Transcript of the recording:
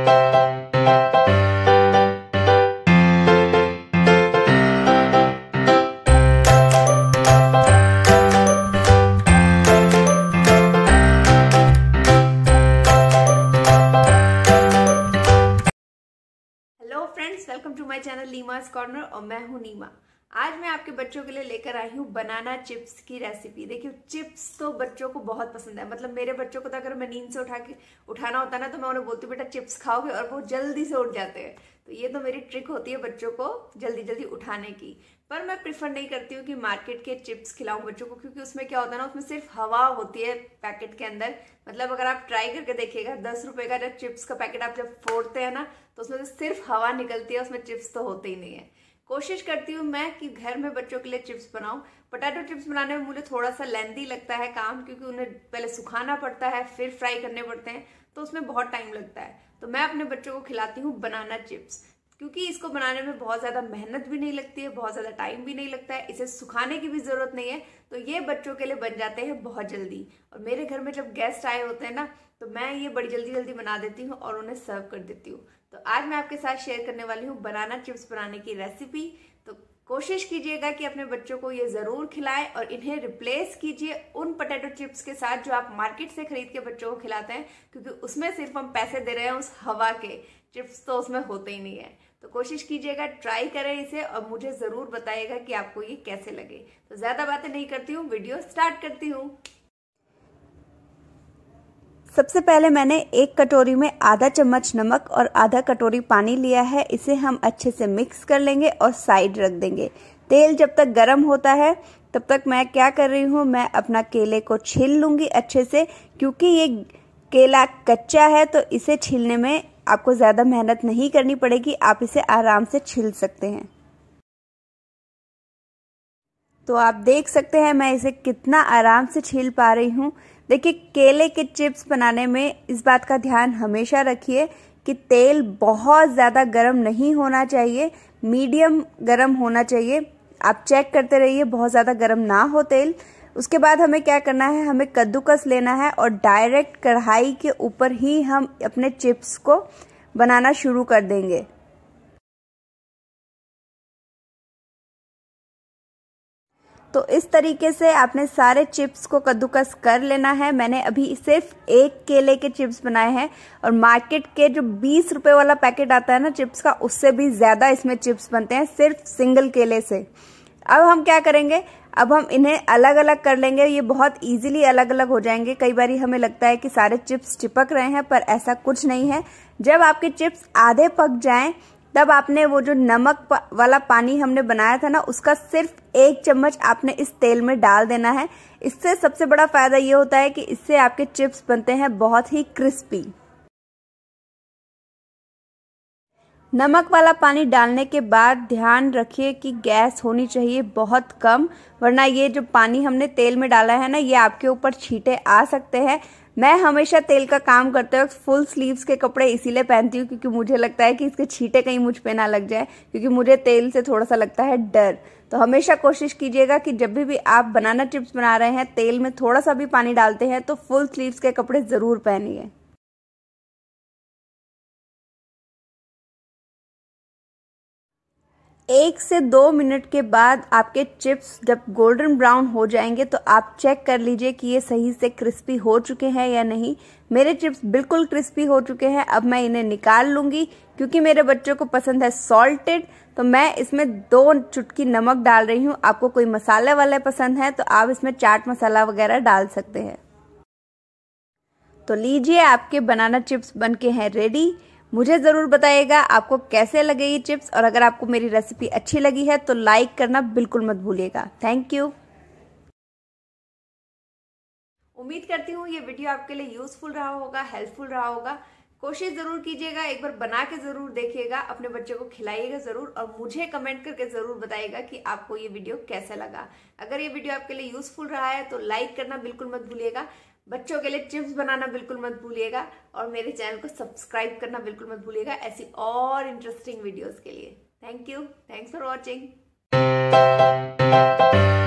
Welcome to my channel Neema's corner और मैं हूं नीमा। आज मैं आपके बच्चों के लिए लेकर आई हूं बनाना चिप्स की रेसिपी। देखिए, चिप्स तो बच्चों को बहुत पसंद है। मतलब मेरे बच्चों को तो अगर मैं नींद से उठाना होता ना तो मैं उन्हें बोलती हूँ बेटा चिप्स खाओगे, और वो जल्दी से उठ जाते हैं। तो ये तो मेरी ट्रिक होती है बच्चों को जल्दी जल्दी उठाने की। पर मैं प्रिफर नहीं करती हूँ कि मार्केट के चिप्स खिलाऊं बच्चों को, क्योंकि उसमें क्या होता है ना, उसमें सिर्फ हवा होती है पैकेट के अंदर। मतलब अगर आप ट्राई करके देखिएगा, 10 रुपए का जब चिप्स का पैकेट आप जब फोड़ते हैं ना तो उसमें से सिर्फ हवा निकलती है, उसमें चिप्स तो होते ही नहीं है। कोशिश करती हूँ मैं कि घर में बच्चों के लिए चिप्स बनाऊं। पोटैटो चिप्स बनाने में मुझे थोड़ा सा लेंदी लगता है काम, क्योंकि उन्हें पहले सुखाना पड़ता है, फिर फ्राई करने पड़ते हैं, तो उसमें बहुत टाइम लगता है। तो मैं अपने बच्चों को खिलाती हूँ बनाना चिप्स, क्योंकि इसको बनाने में बहुत ज्यादा मेहनत भी नहीं लगती है, बहुत ज्यादा टाइम भी नहीं लगता है, इसे सुखाने की भी जरूरत नहीं है। तो ये बच्चों के लिए बन जाते हैं बहुत जल्दी। और मेरे घर में जब गेस्ट आए होते हैं ना तो मैं ये बड़ी जल्दी जल्दी बना देती हूँ और उन्हें सर्व कर देती हूँ। तो आज मैं आपके साथ शेयर करने वाली हूँ बनाना चिप्स बनाने की रेसिपी। तो कोशिश कीजिएगा कि अपने बच्चों को ये जरूर खिलाएं और इन्हें रिप्लेस कीजिए उन पोटैटो चिप्स के साथ जो आप मार्केट से खरीद के बच्चों को खिलाते हैं, क्योंकि उसमें सिर्फ हम पैसे दे रहे हैं उस हवा के। चिप्स तो उसमें होते ही नहीं है। तो कोशिश कीजिएगा, ट्राई करें इसे और मुझे जरूर बताइएगा कि आपको ये कैसे लगे। तो ज्यादा बातें नहीं करती हूँ, वीडियो स्टार्ट करती हूँ। सबसे पहले मैंने एक कटोरी में आधा चम्मच नमक और आधा कटोरी पानी लिया है। इसे हम अच्छे से मिक्स कर लेंगे और साइड रख देंगे। तेल जब तक गर्म होता है तब तक मैं क्या कर रही हूँ, मैं अपना केले को छील लूंगी अच्छे से, क्योंकि ये केला कच्चा है तो इसे छीलने में आपको ज्यादा मेहनत नहीं करनी पड़ेगी, आप इसे आराम से छील सकते हैं। तो आप देख सकते हैं मैं इसे कितना आराम से छील पा रही हूँ। देखिए, केले के चिप्स बनाने में इस बात का ध्यान हमेशा रखिए कि तेल बहुत ज़्यादा गर्म नहीं होना चाहिए, मीडियम गर्म होना चाहिए। आप चेक करते रहिए बहुत ज़्यादा गर्म ना हो तेल। उसके बाद हमें क्या करना है, हमें कद्दूकस लेना है और डायरेक्ट कढ़ाई के ऊपर ही हम अपने चिप्स को बनाना शुरू कर देंगे। तो इस तरीके से आपने सारे चिप्स को कद्दूकस कर लेना है। मैंने अभी सिर्फ एक केले के चिप्स बनाए हैं, और मार्केट के जो 20 रुपए वाला पैकेट आता है ना चिप्स का, उससे भी ज्यादा इसमें चिप्स बनते हैं सिर्फ सिंगल केले से। अब हम क्या करेंगे, अब हम इन्हें अलग अलग कर लेंगे। ये बहुत इजीली अलग अलग हो जाएंगे। कई बार हमें लगता है कि सारे चिप्स चिपक रहे हैं, पर ऐसा कुछ नहीं है। जब आपके चिप्स आधे पक जाएं तब आपने वो जो नमक वाला पानी हमने बनाया था ना, उसका सिर्फ 1 चम्मच आपने इस तेल में डाल देना है। इससे सबसे बड़ा फायदा ये होता है कि इससे आपके चिप्स बनते हैं बहुत ही क्रिस्पी। नमक वाला पानी डालने के बाद ध्यान रखिए कि गैस होनी चाहिए बहुत कम, वरना ये जो पानी हमने तेल में डाला है ना, ये आपके ऊपर छींटे आ सकते हैं। मैं हमेशा तेल का काम करते वक्त फुल स्लीव्स के कपड़े इसीलिए पहनती हूँ, क्योंकि मुझे लगता है कि इसके छींटे कहीं मुझ पे ना लग जाए, क्योंकि मुझे तेल से थोड़ा सा लगता है डर। तो हमेशा कोशिश कीजिएगा कि जब भी आप बनाना चिप्स बना रहे हैं, तेल में थोड़ा सा भी पानी डालते हैं तो फुल स्लीव्स के कपड़े जरूर पहनिए। 1 से 2 मिनट के बाद आपके चिप्स जब गोल्डन ब्राउन हो जाएंगे तो आप चेक कर लीजिए कि ये सही से क्रिस्पी हो चुके हैं या नहीं। मेरे चिप्स बिल्कुल क्रिस्पी हो चुके हैं। अब मैं इन्हें निकाल लूंगी, क्योंकि मेरे बच्चों को पसंद है सॉल्टेड, तो मैं इसमें 2 चुटकी नमक डाल रही हूँ। आपको कोई मसाले वाले पसंद है तो आप इसमें चाट मसाला वगैरह डाल सकते हैं। तो लीजिए, आपके बनाना चिप्स बनके हैं रेडी। मुझे जरूर बताइएगा आपको कैसे लगे ये चिप्स, और अगर आपको मेरी रेसिपी अच्छी लगी है तो लाइक करना बिल्कुल मत भूलिएगा। Thank you. उम्मीद करती हूँ ये वीडियो आपके लिए यूजफुल रहा होगा, हेल्पफुल रहा होगा। कोशिश जरूर कीजिएगा, एक बार बना के जरूर देखिएगा, अपने बच्चे को खिलाइएगा जरूर, और मुझे कमेंट करके जरूर बताइएगा कि आपको ये वीडियो कैसे लगा। अगर ये वीडियो आपके लिए यूजफुल रहा है तो लाइक करना बिल्कुल मत भूलिएगा, बच्चों के लिए चिप्स बनाना बिल्कुल मत भूलिएगा, और मेरे चैनल को सब्सक्राइब करना बिल्कुल मत भूलिएगा ऐसी और इंटरेस्टिंग वीडियोस के लिए। Thank you, thanks for watching.